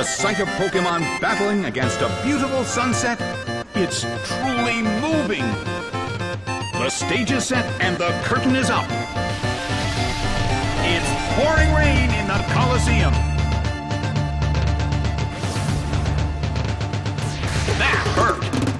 sight of Pokemon battling against a beautiful sunset, it's truly moving. The stage is set and the curtain is up. It's pouring rain in the Coliseum. That hurt.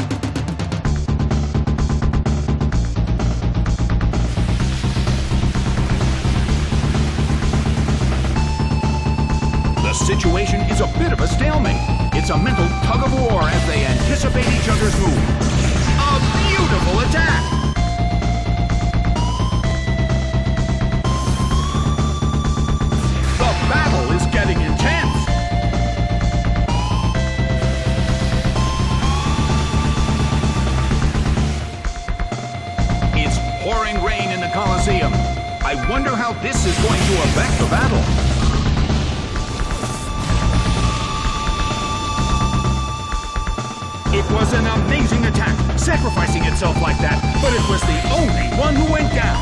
The situation is a bit of a stalemate. It's a mental tug of war as they anticipate each other's move. A beautiful attack! The battle is getting intense! It's pouring rain in the Coliseum. I wonder how this is going to affect the battle. It was an amazing attack, sacrificing itself like that, but it was the only one who went down.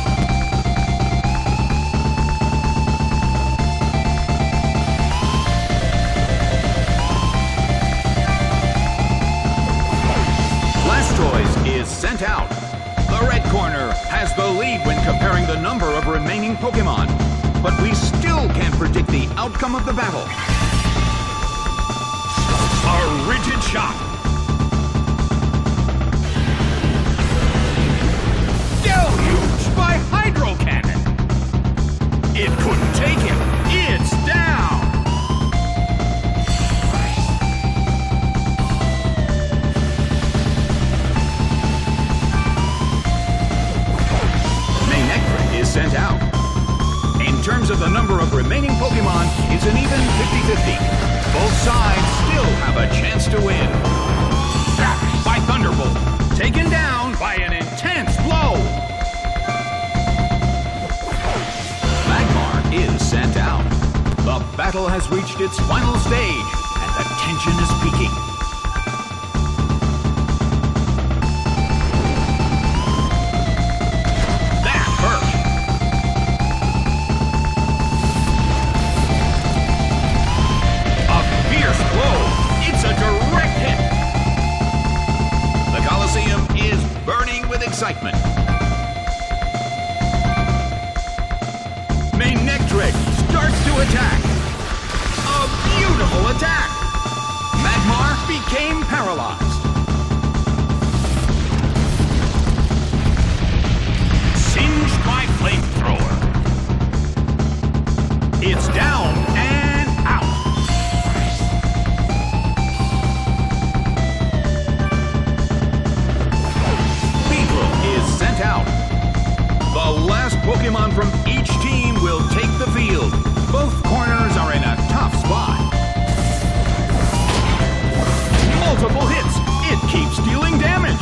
Blastoise is sent out. The red corner has the lead when comparing the number of remaining Pokemon, but we still can't predict the outcome of the battle. A rigid shot. Deluged by Hydro Cannon. It couldn't take him. It's down. Manectric is sent out. In terms of the number of remaining Pokemon, it's an even 50-50. Both sides still have a chance to win. Sacked by Thunderbolt. Taken down by an intense blow. Magmar is sent out. The battle has reached its final stage, and the tension is peaking. That hurt. A fierce blow. It's a direct hit. The Coliseum is burning with excitement. Manectric starts to attack. A beautiful attack. Magmar became paralyzed. Singed by Flamethrower. It's down and out. Is sent out. The last Pokemon from each team will take the field. Both corners are in a tough spot. Multiple hits. It keeps dealing damage.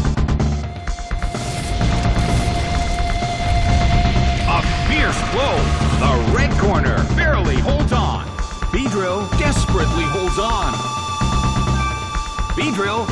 A fierce blow. The red corner barely holds on. Beedrill desperately holds on. Beedrill